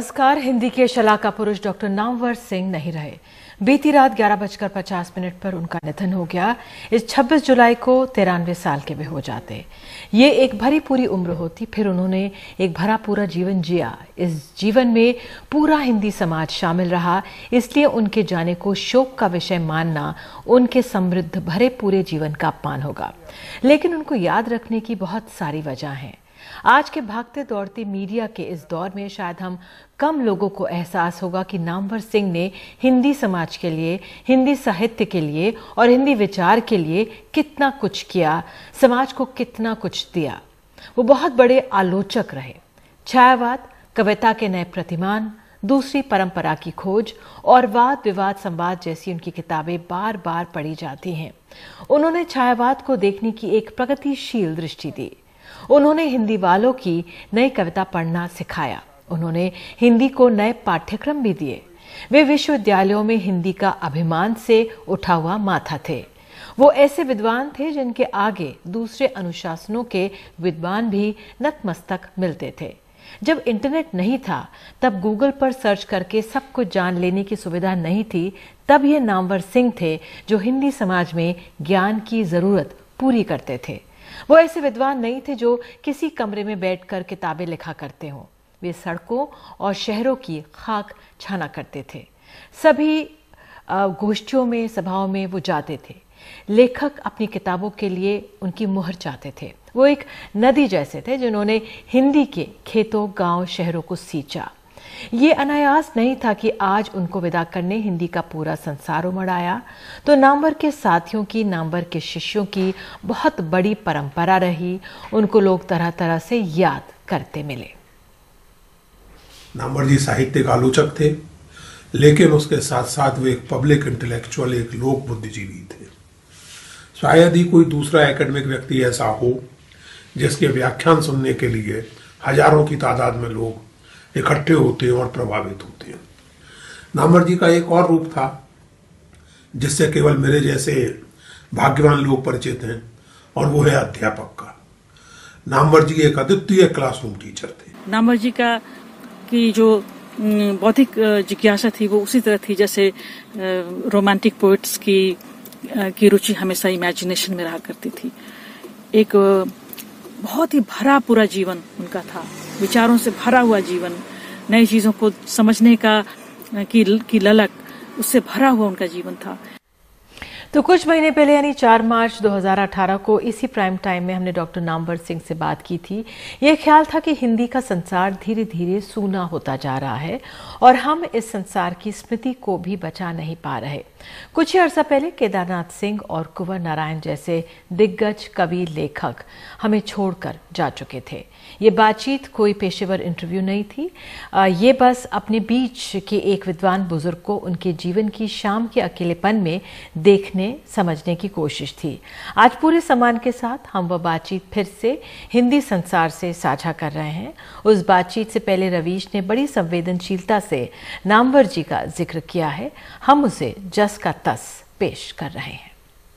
नमस्कार। हिंदी के शलाका पुरुष डॉक्टर नामवर सिंह नहीं रहे। बीती रात 11:50 पर उनका निधन हो गया। इस 26 जुलाई को 93 साल के भी हो जाते। ये एक भरी पूरी उम्र होती, फिर उन्होंने एक भरा पूरा जीवन जिया। इस जीवन में पूरा हिंदी समाज शामिल रहा, इसलिए उनके जाने को शोक का विषय मानना उनके समृद्ध भरे पूरे जीवन का अपमान होगा। लेकिन उनको याद रखने की बहुत सारी वजह हैं। आज के भागते दौड़ते मीडिया के इस दौर में शायद हम कम लोगों को एहसास होगा कि नामवर सिंह ने हिंदी समाज के लिए, हिंदी साहित्य के लिए और हिंदी विचार के लिए कितना कुछ किया, समाज को कितना कुछ दिया। वो बहुत बड़े आलोचक रहे। छायावाद, कविता के नए प्रतिमान, दूसरी परंपरा की खोज और वाद विवाद संवाद जैसी उनकी किताबें बार बार पढ़ी जाती हैं। उन्होंने छायावाद को देखने की एक प्रगतिशील दृष्टि दी। उन्होंने हिंदी वालों की नई कविता पढ़ना सिखाया। उन्होंने हिंदी को नए पाठ्यक्रम भी दिए। वे विश्वविद्यालयों में हिंदी का अभिमान से उठा हुआ माथा थे। वो ऐसे विद्वान थे जिनके आगे दूसरे अनुशासनों के विद्वान भी नतमस्तक मिलते थे। जब इंटरनेट नहीं था, तब गूगल पर सर्च करके सब कुछ जान लेने की सुविधा नहीं थी, तब ये नामवर सिंह थे जो हिंदी समाज में ज्ञान की जरूरत पूरी करते थे। वो ऐसे विद्वान नहीं थे जो किसी कमरे में बैठकर किताबें लिखा करते हों। वे सड़कों और शहरों की खाक छाना करते थे। सभी गोष्ठियों में, सभाओं में वो जाते थे। लेखक अपनी किताबों के लिए उनकी मुहर चाहते थे। वो एक नदी जैसे थे जिन्होंने हिंदी के खेतों, गांव, शहरों को सींचा। ये अनायास नहीं था कि आज उनको विदा करने हिंदी का पूरा संसार उमड़ आया। तो नामवर के साथियों की, नामवर के शिष्यों की बहुत बड़ी परंपरा रही। उनको लोग तरह तरह से याद करते मिले। नामवर जी साहित्यिक आलोचक थे, लेकिन उसके साथ साथ वे एक पब्लिक इंटेलेक्चुअल, एक लोक बुद्धिजीवी थे। शायद ही कोई दूसरा एकेडमिक व्यक्ति ऐसा हो जिसके व्याख्यान सुनने के लिए हजारों की तादाद में लोग इकट्ठे होते हैं और प्रभावित होते हैं। नामवर जी का एक और रूप था जिससे केवल मेरे जैसे भाग्यवान लोग परिचित हैं, और वो है अध्यापक का। नामवर जी एक अद्वितीय क्लासरूम टीचर थे। नामवर जी की जो बौद्धिक जिज्ञासा थी वो उसी तरह थी जैसे रोमांटिक पोएट्स की रुचि हमेशा इमेजिनेशन में रहा करती थी। एक बहुत ही भरा पूरा जीवन उनका था, विचारों से भरा हुआ जीवन, नई चीजों को समझने की ललक, उससे भरा हुआ उनका जीवन था। तो कुछ महीने पहले यानी 4 मार्च 2018 को इसी प्राइम टाइम में हमने डॉक्टर नामवर सिंह से बात की थी। ये ख्याल था कि हिंदी का संसार धीरे धीरे सूना होता जा रहा है और हम इस संसार की स्मृति को भी बचा नहीं पा रहे। कुछ ही अर्सा पहले केदारनाथ सिंह और कुंवर नारायण जैसे दिग्गज कवि, लेखक हमें छोड़कर जा चुके थे। ये बातचीत कोई पेशेवर इंटरव्यू नहीं थी। ये बस अपने बीच के एक विद्वान बुजुर्ग को उनके जीवन की शाम के अकेलेपन में देखने, समझने की कोशिश थी। आज पूरे सम्मान के साथ हम वह बातचीत फिर से हिंदी संसार से साझा कर रहे हैं। उस बातचीत से पहले रवीश ने बड़ी संवेदनशीलता से नामवर जी का जिक्र किया है। हम उसे जस का तस पेश कर रहे हैं।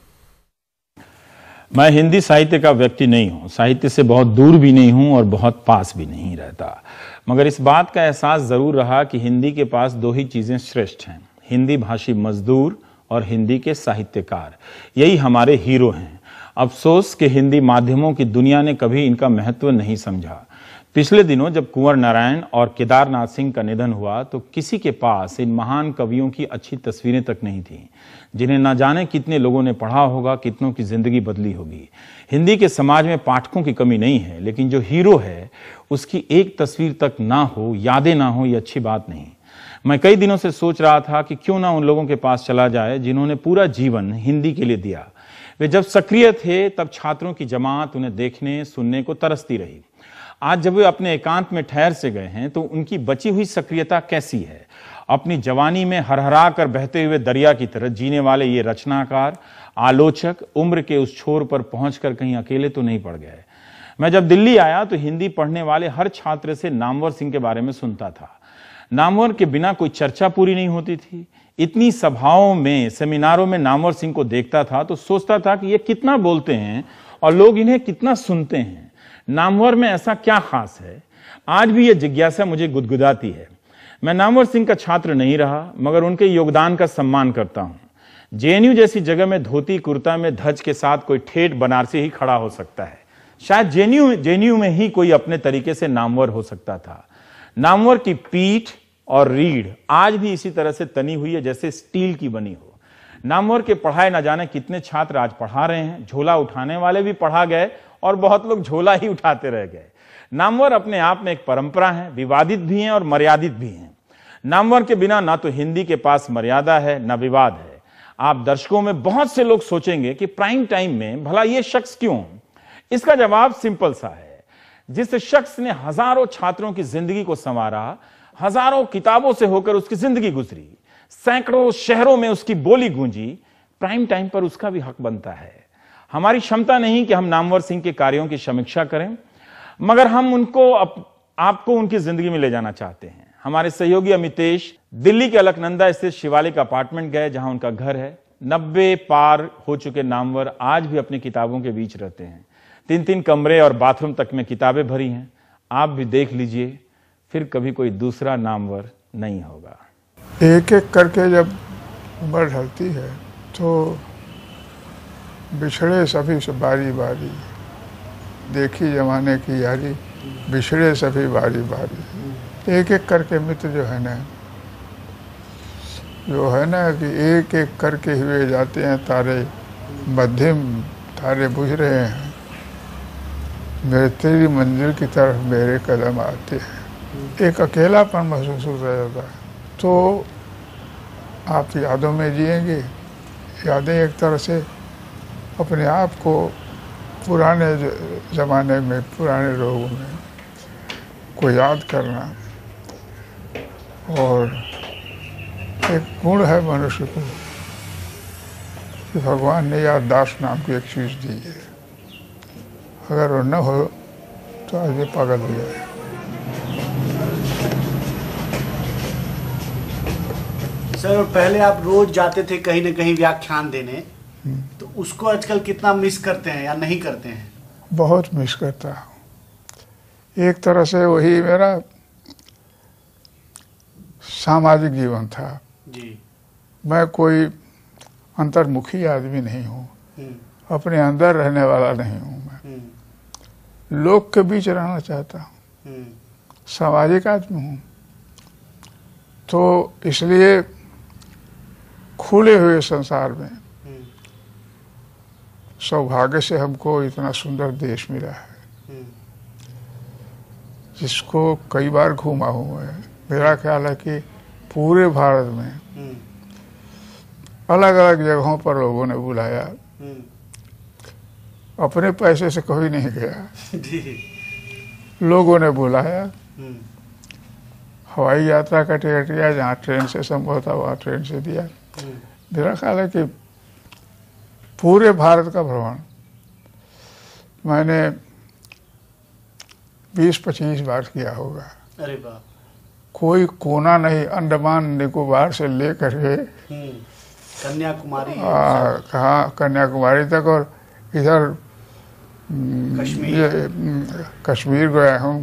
मैं हिंदी साहित्य का व्यक्ति नहीं हूँ, साहित्य से बहुत दूर भी नहीं हूँ और बहुत पास भी नहीं रहता, मगर इस बात का एहसास जरूर रहा कि हिंदी के पास 2 ही चीजें श्रेष्ठ हैं, हिंदी भाषी मजदूर और हिंदी के साहित्यकार। यही हमारे हीरो हैं। अफसोस कि हिंदी माध्यमों की दुनिया ने कभी इनका महत्व नहीं समझा। पिछले दिनों जब कुंवर नारायण और केदारनाथ सिंह का निधन हुआ तो किसी के पास इन महान कवियों की अच्छी तस्वीरें तक नहीं थीं, जिन्हें न जाने कितने लोगों ने पढ़ा होगा, कितनों की जिंदगी बदली होगी। हिंदी के समाज में पाठकों की कमी नहीं है, लेकिन जो हीरो है उसकी एक तस्वीर तक ना हो, यादें ना हो, ये अच्छी बात नहीं। मैं कई दिनों से सोच रहा था कि क्यों ना उन लोगों के पास चला जाए जिन्होंने पूरा जीवन हिंदी के लिए दिया। वे जब सक्रिय थे तब छात्रों की जमात उन्हें देखने, सुनने को तरसती रही। आज जब वे अपने एकांत में ठहर से गए हैं तो उनकी बची हुई सक्रियता कैसी है। अपनी जवानी में हरहरा कर बहते हुए दरिया की तरह जीने वाले ये रचनाकार, आलोचक उम्र के उस छोर पर पहुंचकर कहीं अकेले तो नहीं पड़ गए। मैं जब दिल्ली आया तो हिंदी पढ़ने वाले हर छात्र से नामवर सिंह के बारे में सुनता था। नामवर के बिना कोई चर्चा पूरी नहीं होती थी। इतनी सभाओं में, सेमिनारों में नामवर सिंह को देखता था तो सोचता था कि ये कितना बोलते हैं और लोग इन्हें कितना सुनते हैं। नामवर में ऐसा क्या खास है? आज भी ये जिज्ञासा मुझे गुदगुदाती है। मैं नामवर सिंह का छात्र नहीं रहा, मगर उनके योगदान का सम्मान करता हूं। जेएनयू जैसी जगह में धोती कुर्ता में धज के साथ कोई ठेठ बनारसी ही खड़ा हो सकता है। शायद जेएनयू में ही कोई अपने तरीके से नामवर हो सकता था। नामवर की पीठ और रीढ़ आज भी इसी तरह से तनी हुई है जैसे स्टील की बनी हो। नामवर के पढ़ाए न जाने कितने छात्र आज पढ़ा रहे हैं। झोला उठाने वाले भी पढ़ा गए और बहुत लोग झोला ही उठाते रह गए। नामवर अपने आप में एक परंपरा है, विवादित भी हैं और मर्यादित भी हैं। नामवर के बिना ना तो हिंदी के पास मर्यादा है ना विवाद है। आप दर्शकों में बहुत से लोग सोचेंगे कि प्राइम टाइम में भला ये शख्स क्यों? इसका जवाब सिंपल सा है। जिस शख्स ने हजारों छात्रों की जिंदगी को संवारा, हजारों किताबों से होकर उसकी जिंदगी गुजरी, सैकड़ों शहरों में उसकी बोली गूंजी, प्राइम टाइम पर उसका भी हक बनता है। हमारी क्षमता नहीं कि हम नामवर सिंह के कार्यों की समीक्षा करें, मगर हम आपको उनकी जिंदगी में ले जाना चाहते हैं। हमारे सहयोगी अमितेश दिल्ली के अलकनंदा स्थित शिवालिक अपार्टमेंट गए, जहां उनका घर है। 90 पार हो चुके नामवर आज भी अपनी किताबों के बीच रहते हैं। 3-3 कमरे और बाथरूम तक में किताबें भरी हैं। आप भी देख लीजिए, फिर कभी कोई दूसरा नामवर नहीं होगा। एक एक करके जब उम्र ढलती है तो बिछड़े सभी से बारी बारी, देखी जमाने की यारी, बिछड़े सभी बारी बारी। एक एक करके मित्र जो है ना कि एक एक करके हुए जाते हैं तारे, मध्यम तारे बुझ रहे हैं, मेरे तेरी मंजिल की तरफ मेरे कदम आते हैं। एक अकेलापन महसूस होता जाता है। तो आप यादों में जिएंगे। यादें एक तरह से अपने आप को पुराने ज़माने में, पुराने लोगों में को याद करना, और एक गुण है मनुष्य को कि भगवान ने याददाश्त नाम की एक चीज़ दी है। अगर वो न हो तो आदमी पागल हो जाए। सर, पहले आप रोज जाते थे कहीं न कहीं व्याख्यान देने, तो उसको आजकल कितना मिस करते हैं या नहीं करते हैं? बहुत मिस करता हूँ। एक तरह से वही मेरा सामाजिक जीवन था जी। मैं कोई अंतर्मुखी आदमी नहीं हूँ, अपने अंदर रहने वाला नहीं हूँ। मैं लोग के बीच रहना चाहता हूँ, सामाजिक आदमी हूँ। तो इसलिए खुले हुए संसार में सौभाग्य से हमको इतना सुंदर देश मिला है, जिसको कई बार घूमा हूँ मैं। मेरा ख्याल है कि पूरे भारत में अलग अलग जगहों पर लोगों ने बुलाया, अपने पैसे से कभी नहीं गया। लोगों ने बुलाया, हवाई यात्रा का टिकट दिया, जहाँ ट्रेन से संभव था वहाँ ट्रेन से दिया। मेरा ख्याल है कि पूरे भारत का भ्रमण मैंने 20-25 बार किया होगा। अरे वाह! कोई कोना नहीं, अंडमान निकोबार से लेकर के कन्याकुमारी, कहाँ कन्याकुमारी तक, और इधर कश्मीर गया हूँ,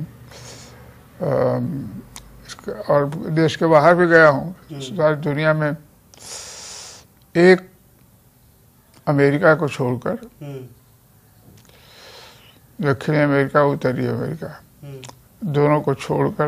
और देश के बाहर भी गया हूँ। सारी दुनिया में एक अमेरिका को छोड़कर, दक्षिणी अमेरिका, उत्तरी अमेरिका, दोनों को छोड़कर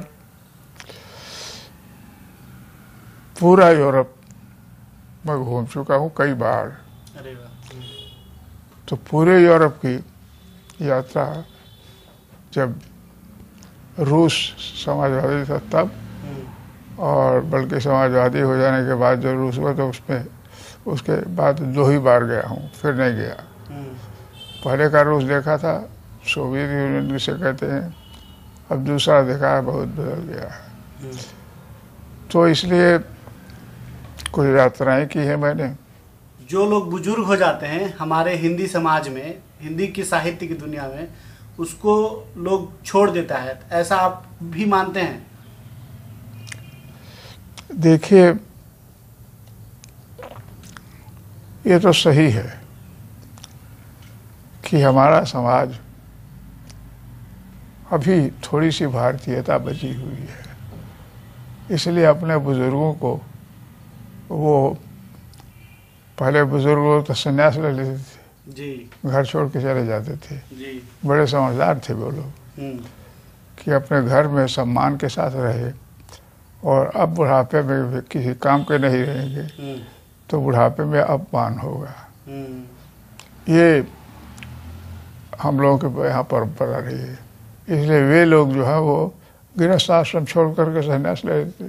पूरा यूरोप मैं घूम चुका हूँ कई बार। अरे वाह! तो पूरे यूरोप की यात्रा जब रूस समाजवादी था तब, और बल्कि समाजवादी हो जाने के बाद जो रूस हुआ तो उसमें उसके बाद 2 ही बार गया हूँ, फिर नहीं गया। पहले का रूस देखा था, सोवियत यूनियन जिसे कहते हैं, अब दूसरा देखा है, बहुत बदल गया है। तो इसलिए कुछ यात्राएं की है मैंने। जो लोग बुजुर्ग हो जाते हैं हमारे हिंदी समाज में, हिंदी की साहित्य की दुनिया में, उसको लोग छोड़ देता है, ऐसा आप भी मानते हैं? देखिए, ये तो सही है कि हमारा समाज अभी थोड़ी सी भारतीयता बची हुई है, इसलिए अपने बुजुर्गों को, वो पहले बुजुर्ग लोग तो संन्यास ले लेते थे जी, घर छोड़ के चले जाते थे जी, बड़े समझदार थे वो लोग कि अपने घर में सम्मान के साथ रहे और अब बुढ़ापे में किसी काम के नहीं रहेंगे तो बुढ़ापे में अपमान होगा। ये हम लोगों के यहाँ परंपरा रही है। इसलिए वे लोग जो है वो गृहस्थ आश्रम छोड़ करके संन्यास ले लेते।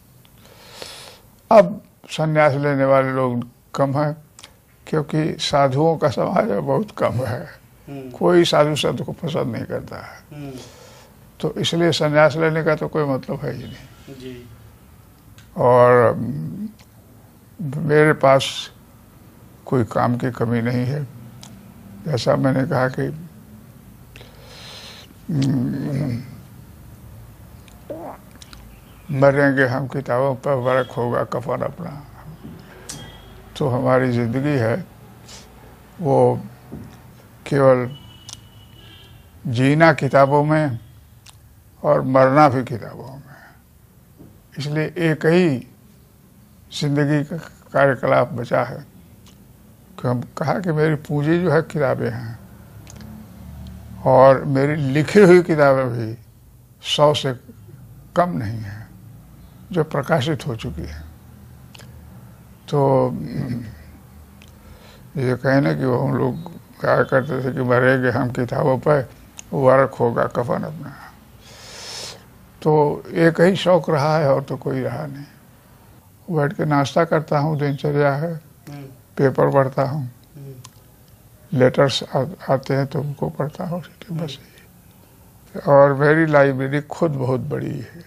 अब संन्यास लेने वाले लोग कम हैं क्योंकि साधुओं का समाज बहुत कम है, कोई साधु संत को पसंद नहीं करता है, तो इसलिए संन्यास लेने का तो कोई मतलब है ही नहीं जी। और मेरे पास कोई काम की कमी नहीं है। जैसा मैंने कहा कि मरेंगे हम किताबों पर, वर्क होगा कफन अपना। तो हमारी ज़िंदगी है वो केवल जीना किताबों में और मरना भी किताबों में। इसलिए एक ही जिंदगी का कार्यकलाप बचा है कि हम कहा कि मेरी पूंजी जो है किताबें हैं और मेरी लिखी हुई किताबें भी 100 से कम नहीं हैं जो प्रकाशित हो चुकी हैं। तो ये कहने कि वो हम लोग कहा करते थे कि मरेंगे हम किताबों पर, वर्क होगा कफन अपना, तो एक ही शौक रहा है और तो कोई रहा नहीं। बैठ के नाश्ता करता हूँ, दिनचर्या है, पेपर पढ़ता हूँ, लेटर्स आते हैं तो उनको पढ़ता हूँ, बस यही। और मेरी लाइब्रेरी खुद बहुत बड़ी है।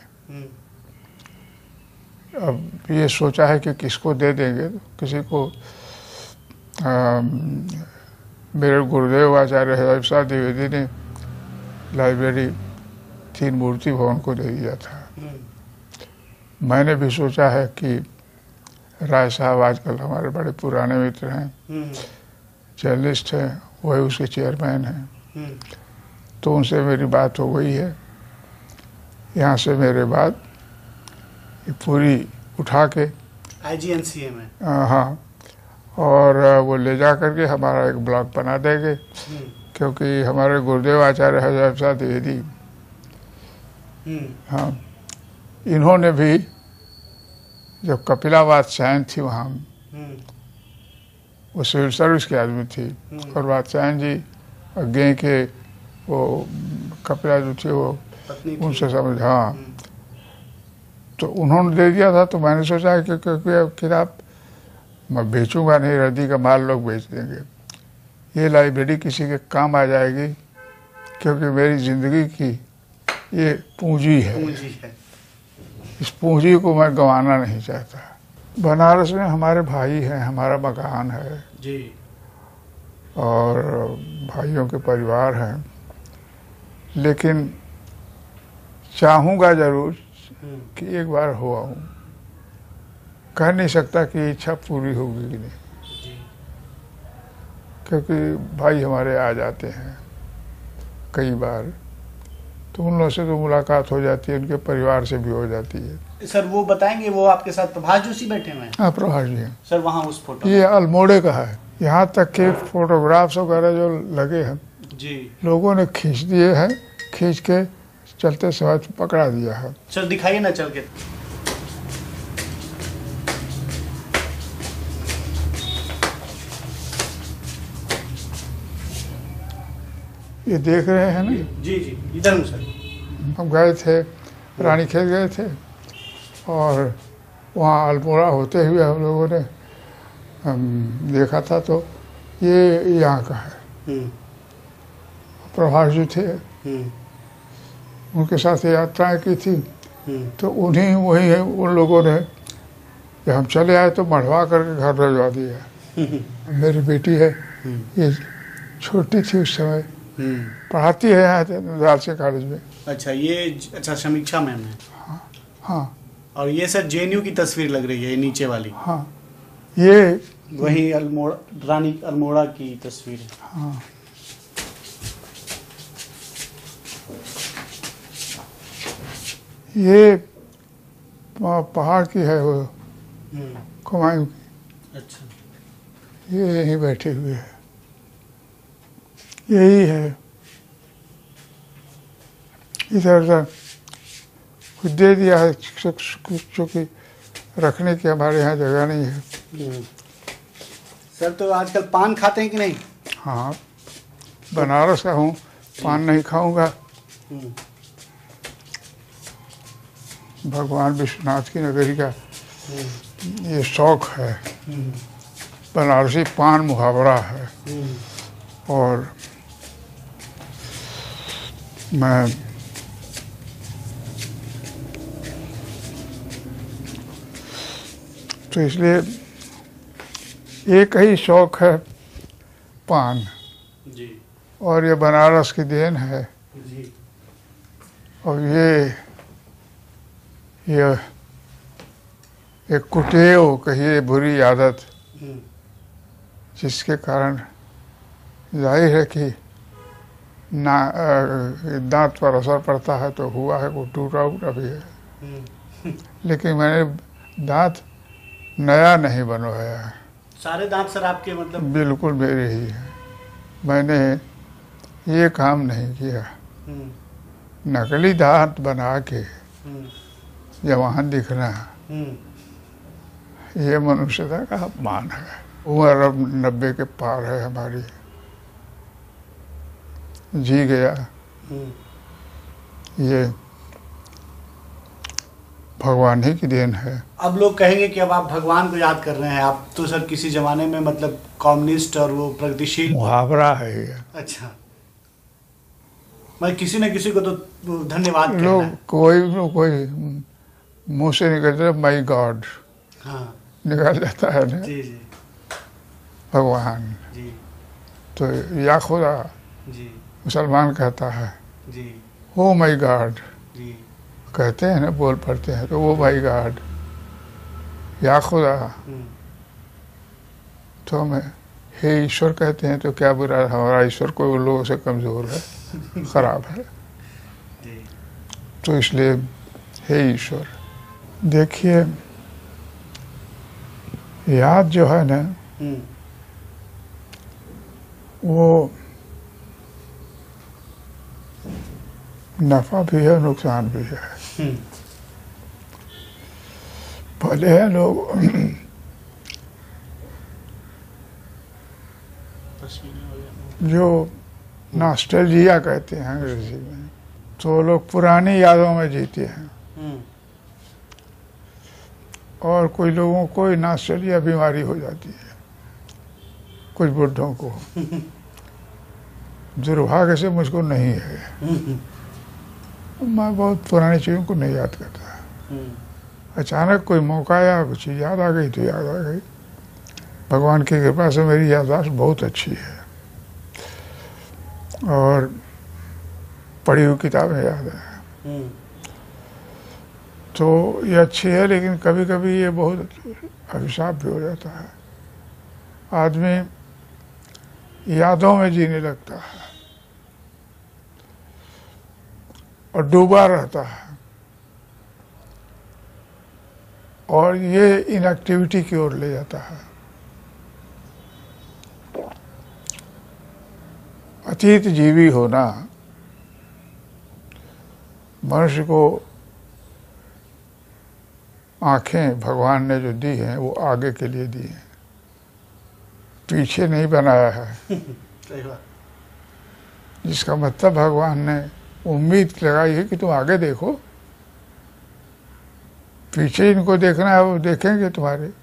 अब ये सोचा है कि किसको दे देंगे, तो किसी को मेरे गुरुदेव आचार्य हरिप्रसाद द्विवेदी ने लाइब्रेरी 3 मूर्ति भवन को दे दिया था। मैंने भी सोचा है कि राय साहब आजकल हमारे बड़े पुराने मित्र हैं, जर्नलिस्ट हैं, वही उसके चेयरमैन हैं, तो उनसे मेरी बात हो गई है। यहाँ से मेरे बाद ये पूरी उठा के IGNCA में, हाँ, और वो ले जा करके हमारा एक ब्लॉग बना देंगे, क्योंकि हमारे गुरुदेव आचार्य हरिप्रसाद द्विवेदी, हाँ, इन्होंने भी जब कपिलावात सैन थी वहाँ, वो सिविल सर्विस की आदमी थी, और वात्स्यायन जी अज्ञे के वो कपिला जो थी वो उनसे समझ, हाँ, तो उन्होंने दे दिया था। तो मैंने सोचा कि क्योंकि किताब मैं बेचूंगा नहीं, रद्दी का माल लोग बेच देंगे, ये लाइब्रेरी किसी के काम आ जाएगी, क्योंकि मेरी ज़िंदगी की ये पूंजी है। इस पूंजी को मैं गंवाना नहीं चाहता। बनारस में हमारे भाई हैं, हमारा मकान है जी, और भाइयों के परिवार हैं, लेकिन चाहूँगा ज़रूर कि एक बार हो आऊँ। कह नहीं सकता कि इच्छा पूरी होगी कि नहीं, क्योंकि भाई हमारे आ जाते हैं कई बार, तो उन लोगों से तो मुलाकात हो जाती है, उनके परिवार से भी हो जाती है। सर वो बताएंगे, वो आपके साथ प्रभाष जोशी बैठे हुए हैं? हाँ, प्रभाष जी हैं सर। वहाँ उस फोटो, ये अल्मोड़े का है, यहाँ तक के फोटोग्राफ्स वगैरह जो लगे हैं जी, लोगों ने खींच दिए हैं, खींच के चलते समय पकड़ा दिया है। सर दिखाइए ना चल के। ये देख रहे हैं ना? जी जी, इधर हूँ सर। हम गए थे, रानीखेत गए थे, और वहाँ अल्मोड़ा होते हुए हम लोगों ने देखा था, तो ये यहाँ का है। प्रभाष जी थे, उनके साथ यात्राएं की थी, तो उन्हीं वही है उन लोगों ने, जब हम चले आए तो मढ़वा करके घर भिजवा दिया। मेरी बेटी है, ये छोटी थी उस समय, पढ़ाती है यहाँ राजकीय कॉलेज में। अच्छा, ये अच्छा समीक्षा मैम है। हाँ, हाँ। और ये सर JNU की तस्वीर लग रही है, नीचे वाली। हाँ, ये वही अल्मोड़ा, रानी अल्मोड़ा की तस्वीर है। हाँ, ये वहाँ पहाड़ की है वो कुमायूं की। अच्छा। ये यहीं बैठे हुए हैं, यही है। इधर उधर कुछ दे दिया है चूँकि रखने की हमारे यहाँ जगह नहीं है। सर तो आजकल पान खाते हैं कि नहीं? हाँ, बनारस का हूँ, पान नहीं खाऊंगा। भगवान विश्वनाथ की नगरी का ये शौक है। बनारसी पान मुहावरा है। और मैं तो इसलिए एक ही शौक है पान जी। और ये बनारस की देन है। जी। और ये एक कुटेव कहिए बुरी आदत जिसके कारण जाहिर है कि ना दांत पर असर पड़ता है तो हुआ है, वो टूटा उटा भी है। लेकिन मैंने दांत नया नहीं बनवाया है। सारे दांत सर आपके मतलब? बिल्कुल मेरे ही है। मैंने ये काम नहीं किया। नकली दांत बना के जवान दिखना ये मनुष्यता का अपमान है। उम्र अब 90 के पार है हमारी, जी गया। ये भगवान ही की देन है। अब लोग कहेंगे कि अब आप भगवान को याद कर रहे हैं। आप तो सर किसी जमाने में मतलब कम्युनिस्ट और वो प्रगतिशील मुहावरा है ये। अच्छा, मैं किसी न किसी को तो धन्यवाद कहना लोग है। कोई मुंह से निकलता माई गॉड, हाँ निकल जाता है ना। जी जी भगवान जी तो या खुदा जी मुसलमान कहता है, जी ओ माई गॉड जी कहते हैं ना, बोल पड़ते हैं तो वो माई गॉड या खुदा। तो हमें हे ईश्वर कहते हैं तो क्या बुरा है? हमारा ईश्वर कोई लोगों से कमजोर है, खराब है। जी। तो इसलिए हे ईश्वर। देखिए याद जो है ना वो नफा भी है नुकसान भी है। भले हैं लोग जो नॉस्टैल्जिया कहते हैं अंग्रेजी में, तो लोग पुरानी यादों में जीते हैं। और कोई लोगों को नॉस्टैल्जिया बीमारी हो जाती है, कुछ बुढ़ों को। दुर्भाग्य से मुझको नहीं है। मैं बहुत पुरानी चीज़ों को नहीं याद करता। अचानक कोई मौका आया, कुछ याद आ गई तो याद आ गई। भगवान की कृपा से मेरी याददाश्त बहुत अच्छी है और पढ़ी हुई किताबें याद है। तो ये अच्छी है, लेकिन कभी कभी ये बहुत अभिशाप भी हो जाता है। आदमी यादों में जीने लगता है और डूबा रहता है, और ये इनएक्टिविटी की ओर ले जाता है। अतीत जीवी होना मनुष्य को आंखें भगवान ने जो दी हैं वो आगे के लिए दी हैं, पीछे नहीं बनाया है। सही बात। जिसका मतलब भगवान ने उम्मीद लगाई है कि तुम आगे देखो, पीछे इनको देखना है, वो देखेंगे तुम्हारे।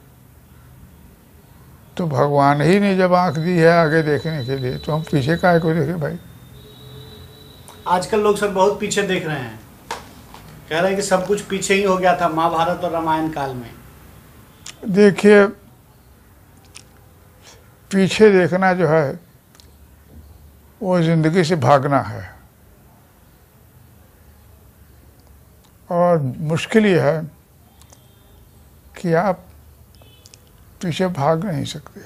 तो भगवान ही ने जब आंख दी है आगे देखने के लिए, तो हम पीछे काहे को देखें भाई। आजकल लोग सर बहुत पीछे देख रहे हैं, कह रहे हैं कि सब कुछ पीछे ही हो गया था महाभारत और रामायण काल में। देखिए पीछे देखना जो है वो जिंदगी से भागना है, और मुश्किल ये है कि आप पीछे भाग नहीं सकते।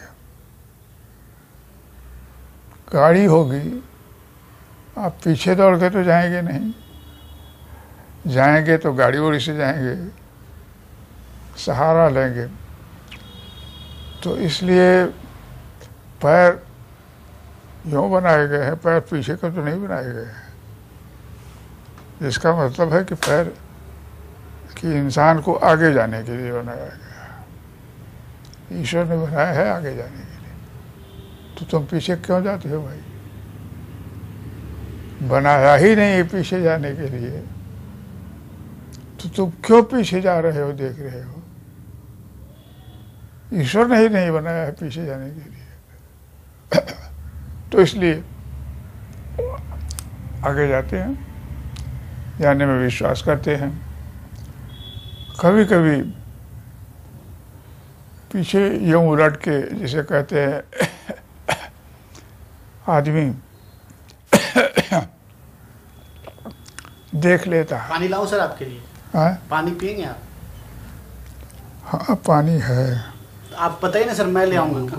गाड़ी होगी, आप पीछे दौड़ के तो जाएंगे नहीं, जाएंगे तो गाड़ी ओड़ी से जाएंगे, सहारा लेंगे। तो इसलिए पैर यूँ बनाए गए हैं, पैर पीछे को तो नहीं बनाए गए हैं। इसका मतलब है कि पैर कि इंसान को आगे जाने के लिए बनाया गया, ईश्वर ने बनाया है आगे जाने के लिए। तो तुम पीछे क्यों जाते हो भाई? बनाया ही नहीं है पीछे जाने के लिए, तो तुम क्यों पीछे जा रहे हो, देख रहे हो? ईश्वर ने ही नहीं बनाया है पीछे जाने के लिए। तो इसलिए आगे जाते हैं, जाने में विश्वास करते हैं। कभी कभी पीछे यूं उलट के, जिसे कहते हैं आदमी देख लेता है। पानी लाऊं सर आपके लिए? हाँ? पानी पिएंगे आप? हाँ पानी है। आप बताइए ना सर, मैं ले आऊंगा।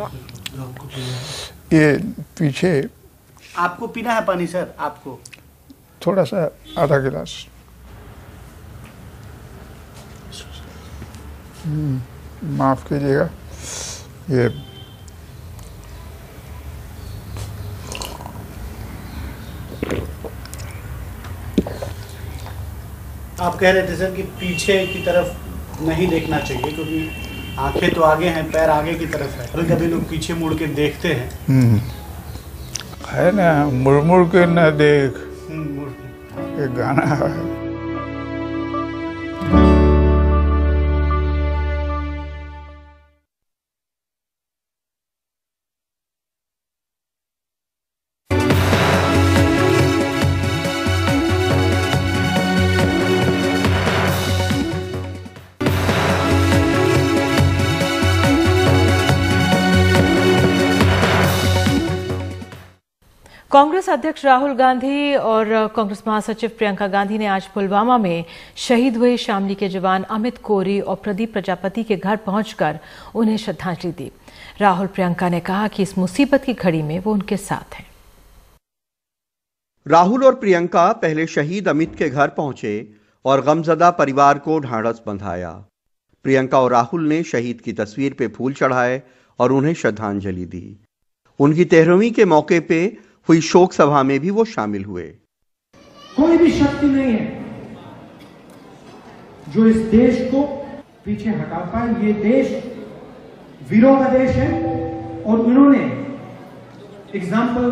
ये पीछे आपको पीना है पानी सर? आपको थोड़ा सा, आधा गिलास। माफ कीजिएगा, ये आप कह रहे थे सर कि पीछे की तरफ नहीं देखना चाहिए, क्योंकि आंखें तो आगे हैं, पैर आगे की तरफ है। कभी कभी लोग पीछे मुड़ के देखते हैं। है ना, मुड़ मुड़ के न देख, मुड़ के। एक गाना है। कांग्रेस अध्यक्ष राहुल गांधी और कांग्रेस महासचिव प्रियंका गांधी ने आज पुलवामा में शहीद हुए शामली के जवान अमित कोरी और प्रदीप प्रजापति के घर पहुंचकर उन्हें श्रद्धांजलि दी। राहुल प्रियंका ने कहा कि इस मुसीबत की घड़ी में वो उनके साथ हैं। राहुल और प्रियंका पहले शहीद अमित के घर पहुंचे और गमजदा परिवार को ढांढस बंधाया। प्रियंका और राहुल ने शहीद की तस्वीर पे फूल चढ़ाए और उन्हें श्रद्धांजलि दी। उनकी 13वीं के मौके पे हुई शोक सभा में भी वो शामिल हुए। कोई भी शक्ति नहीं है जो इस देश को पीछे हटा पाए। ये देश वीरों का देश है और उन्होंने एग्जाम्पल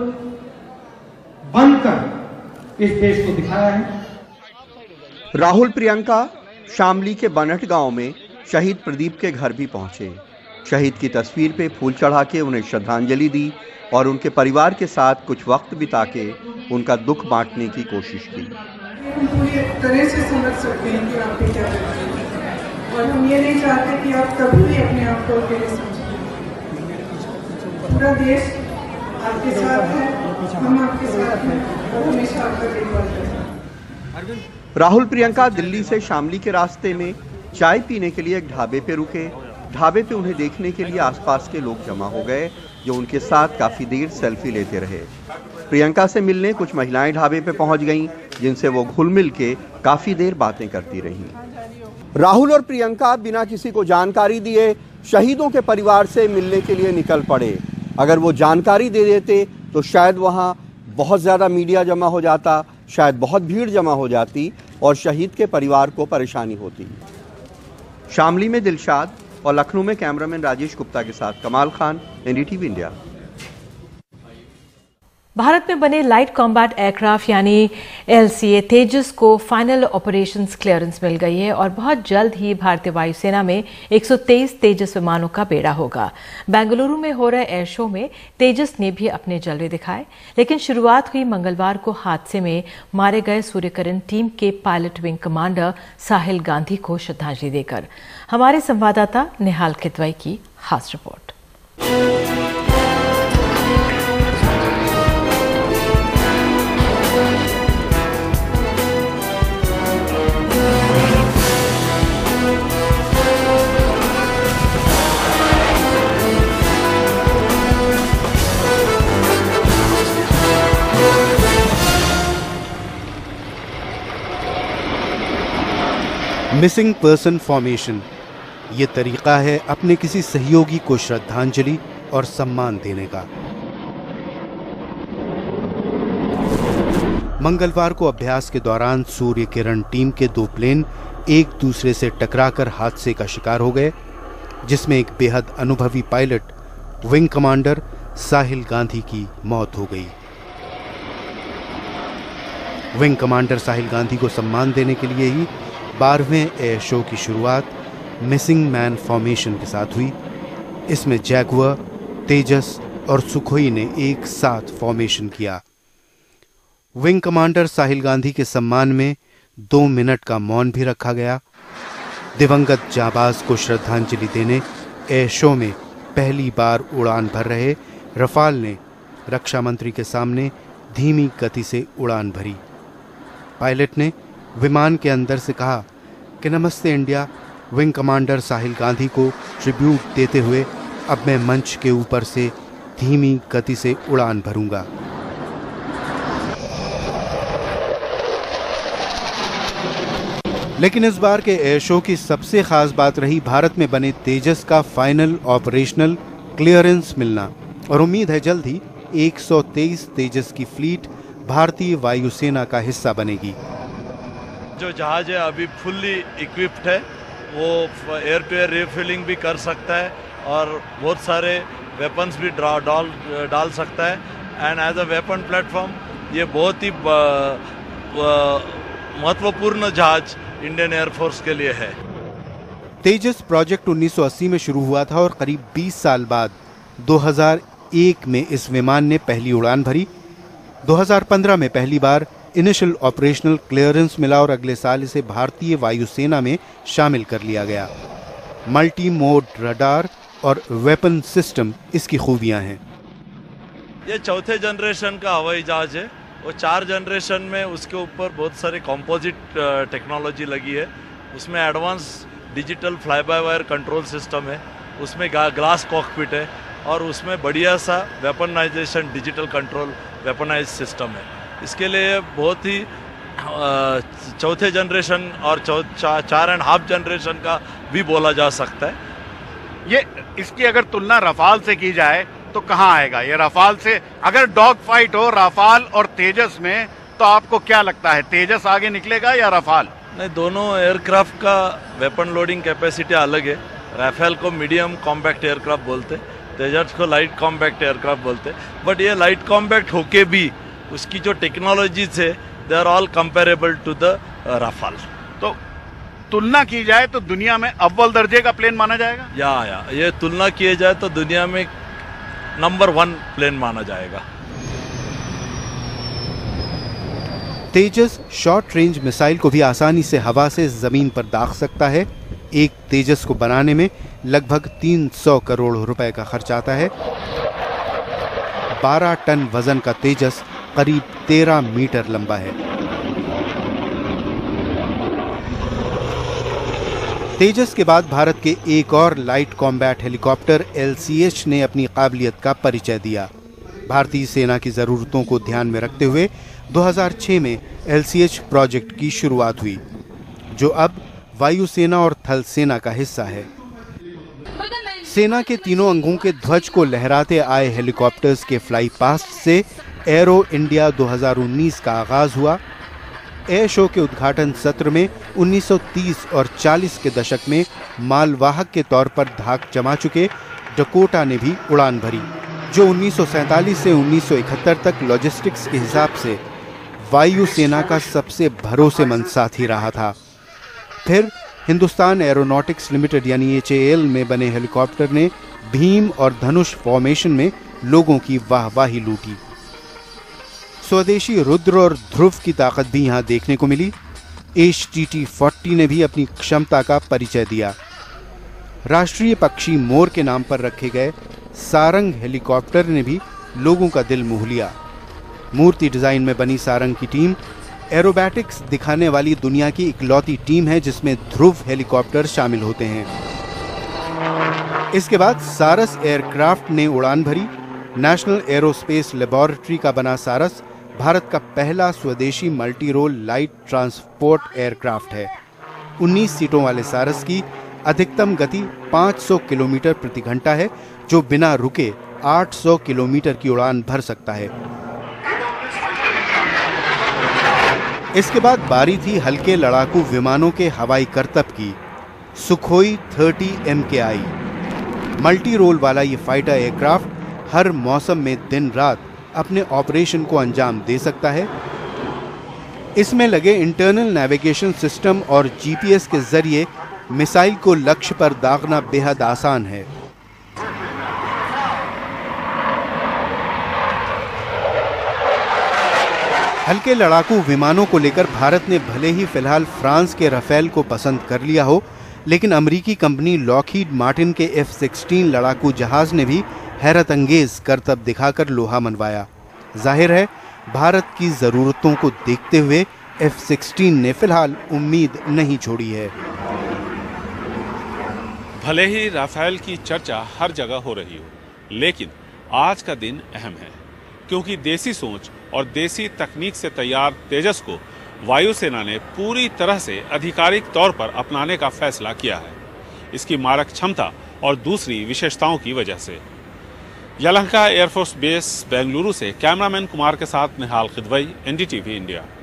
बनकर इस देश को दिखाया है। राहुल प्रियंका शामली के बनट गांव में शहीद प्रदीप के घर भी पहुंचे। शहीद की तस्वीर पे फूल चढ़ा के उन्हें श्रद्धांजलि दी और उनके परिवार के साथ कुछ वक्त बिता के उनका दुख बांटने की कोशिश की। हम पूरी तरह से समझ सकते हैं कि आपके क्या तकलीफ है और हम ये नहीं चाहते कि आप कभी भी अपने आप को अकेले समझें। पूरा देश आपके साथ है, हम आपके साथ हैं और हमेशा आपका देखभाल करेंगे। राहुल प्रियंका दिल्ली से शामली के रास्ते में चाय पीने के लिए एक ढाबे पे रुके। ढाबे पे उन्हें देखने के लिए आसपास के लोग जमा हो गए जो उनके साथ काफी देर सेल्फी लेते रहे। प्रियंका से मिलने कुछ महिलाएं ढाबे पे पहुंच गईं, जिनसे वो घुल मिल के काफी देर बातें करती रहीं। राहुल और प्रियंका बिना किसी को जानकारी दिए शहीदों के परिवार से मिलने के लिए निकल पड़े। अगर वो जानकारी दे देते तो शायद वहां बहुत ज्यादा मीडिया जमा हो जाता, शायद बहुत भीड़ जमा हो जाती और शहीद के परिवार को परेशानी होती। शामली में दिलशाद और लखनऊ में कैमरामैन राजेश गुप्ता के साथ कमाल खान, एनडीटीवी इंडिया। भारत में बने लाइट कॉम्बैट एयरक्राफ्ट यानी LCA तेजस को फाइनल ऑपरेशंस क्लियरेंस मिल गई है और बहुत जल्द ही भारतीय वायुसेना में 123 तेजस विमानों का बेड़ा होगा। बेंगलुरु में हो रहे एयर शो में तेजस ने भी अपने जलवे दिखाए, लेकिन शुरुआत हुई मंगलवार को हादसे में मारे गए सूर्यकिरण टीम के pilot wing commander Sahil Gandhi को श्रद्धांजलि देकर। हमारे संवाददाता निहाल कितवई की खास रिपोर्ट। मिसिंग पर्सन फॉर्मेशन ये तरीका है अपने किसी सहयोगी को श्रद्धांजलि और सम्मान देने का। मंगलवार को अभ्यास के दौरान सूर्य किरण टीम के 2 प्लेन एक दूसरे से टकराकर हादसे का शिकार हो गए, जिसमें एक बेहद अनुभवी pilot wing commander Sahil Gandhi की मौत हो गई। विंग कमांडर साहिल गांधी को सम्मान देने के लिए ही 12वें एयर शो की शुरुआत मिसिंग मैन फॉर्मेशन के साथ हुई। इसमें जैगुआर, तेजस और सुखोई ने एक साथ फॉर्मेशन किया। विंग कमांडर साहिल गांधी के सम्मान में 2 मिनट का मौन भी रखा गया। दिवंगत जाबाज को श्रद्धांजलि देने एयर शो में पहली बार उड़ान भर रहे रफाल ने रक्षा मंत्री के सामने धीमी गति से उड़ान भरी। पायलट ने विमान के अंदर से कहा कि नमस्ते India. Wing commander Sahil Gandhi को ट्रिब्यूट देते हुए अब मैं मंच के ऊपर से धीमी गति से उड़ान भरूंगा। लेकिन इस बार के एयर शो की सबसे खास बात रही भारत में बने तेजस का फाइनल ऑपरेशनल क्लियरेंस मिलना, और उम्मीद है जल्द ही 123 तेजस की फ्लीट भारतीय वायुसेना का हिस्सा बनेगी। जो जहाज है अभी फुल्ली इक्विप्ड है, वो एयर टू एयर रिफ्यूलिंग भी कर सकता है और बहुत सारे वेपन्स भी डाल सकता है। And as a weapon platform ये बहुत ही महत्वपूर्ण जहाज इंडियन एयरफोर्स के लिए है। तेजस प्रोजेक्ट 1980 में शुरू हुआ था और करीब 20 साल बाद 2001 में इस विमान ने पहली उड़ान भरी। 2015 में पहली बार इनिशियल ऑपरेशनल क्लियरेंस मिला और अगले साल इसे भारतीय वायुसेना में शामिल कर लिया गया। मल्टी मोड रडार और वेपन सिस्टम इसकी खूबियां हैं। ये चौथे जनरेशन का हवाई जहाज है। वो 4 जनरेशन में उसके ऊपर बहुत सारे कंपोजिट टेक्नोलॉजी लगी है। उसमें advance digital fly by wire control system है, उसमें ग्लास कॉकपिट है और उसमें बढ़िया सा weaponisation digital control weaponise system है। इसके लिए बहुत ही चौथे जनरेशन और 4.5 जनरेशन का भी बोला जा सकता है। ये इसकी अगर तुलना रफाल से की जाए तो कहाँ आएगा ये? रफाल से अगर डॉग फाइट हो रफाल और तेजस में, तो आपको क्या लगता है तेजस आगे निकलेगा या रफाल? नहीं, दोनों एयरक्राफ्ट का वेपन लोडिंग कैपेसिटी अलग है। राफेल को मीडियम कॉम्पैक्ट एयरक्राफ्ट बोलते, तेजस को लाइट कॉम्पैक्ट एयरक्राफ्ट बोलते। बट ये लाइट कॉम्पैक्ट होके भी उसकी जो टेक्नोलॉजीज है they are all comparable to the Rafale. तो तुलना की जाए तो दुनिया में अव्वल दर्जे का प्लेन माना जाएगा? या ये तुलना किए जाए तो दुनिया में नंबर 1 प्लेन माना जाएगा। तेजस शॉर्ट रेंज मिसाइल को भी आसानी से हवा से जमीन पर दाग सकता है। एक तेजस को बनाने में लगभग 300 करोड़ रुपए का खर्च आता है। 12 टन वजन का तेजस करीब 13 मीटर लंबा है। तेजस के बाद भारत के एक और लाइट कॉम्बैट हेलीकॉप्टर LCH ने अपनी काबिलियत का परिचय दिया। भारतीय सेना की जरूरतों को ध्यान में रखते हुए 2006 में LCH प्रोजेक्ट की शुरुआत हुई, जो अब वायुसेना और थल सेना का हिस्सा है। सेना के तीनों अंगों के ध्वज को लहराते आए हेलीकॉप्टर्स के फ्लाई पास्ट से एरो इंडिया 2019 का आगाज हुआ। एयर शो के उद्घाटन सत्र में 1930 और 40 के दशक में मालवाहक के तौर पर धाक जमा चुके डकोटा ने भी उड़ान भरी, जो 1947 से 1971 तक लॉजिस्टिक्स के हिसाब से वायुसेना का सबसे भरोसेमंद साथी रहा था। फिर हिंदुस्तान एरोनॉटिक्स लिमिटेड यानी HAL में बने हेलीकॉप्टर ने भीम और धनुष फॉर्मेशन में लोगों की वाहवाही लूटी। स्वदेशी रुद्र और ध्रुव की ताकत भी यहां देखने को मिली। HTT-40 ने भी अपनी क्षमता का परिचय दिया। राष्ट्रीय पक्षी मोर के नाम पर रखे गए सारंग हेलीकॉप्टर ने भी लोगों का दिल मोह लिया। मूर्ति डिजाइन में बनी सारंग की टीम एरोबैटिक्स दिखाने वाली दुनिया की इकलौती टीम है जिसमें ध्रुव हेलीकॉप्टर शामिल होते हैं। इसके बाद सारस एयरक्राफ्ट ने उड़ान भरी। नेशनल एरोस्पेस लेबोरेटरी का बना सारस भारत का पहला स्वदेशी multi role light transport aircraft है। 19 सीटों वाले सारस की अधिकतम गति 500 किलोमीटर प्रति घंटा है, जो बिना रुके 800 किलोमीटर की उड़ान भर सकता है। इसके बाद बारी थी हल्के लड़ाकू विमानों के हवाई करतब की। सुखोई 30 MKI मल्टी रोल वाला ये फाइटर एयरक्राफ्ट हर मौसम में दिन रात अपने ऑपरेशन को अंजाम दे सकता है। इसमें लगे इंटरनल नेविगेशन सिस्टम और GPS के जरिए मिसाइल को लक्ष्य पर दागना बेहद आसान है। हल्के लड़ाकू विमानों को लेकर भारत ने भले ही फिलहाल फ्रांस के राफेल को पसंद कर लिया हो, लेकिन अमेरिकी कंपनी लॉकहीड मार्टिन के F-16 लड़ाकू जहाज ने भी हैरत अंगेज करतब दिखाकर लोहा मनवाया। जाहिर है भारत की जरूरतों को देखते हुए F-16 ने फिलहाल उम्मीद नहीं छोड़ी है। भले ही राफेल की चर्चा हर जगह हो रही हो, लेकिन आज का दिन अहम है, क्योंकि देसी सोच और देसी तकनीक से तैयार तेजस को वायुसेना ने पूरी तरह से आधिकारिक तौर पर अपनाने का फैसला किया है, इसकी मारक क्षमता और दूसरी विशेषताओं की वजह से। यलहंका एयरफोर्स बेस बेंगलुरु से कैमरामैन कुमार के साथ निहाल खिदवई, NDTV इंडिया।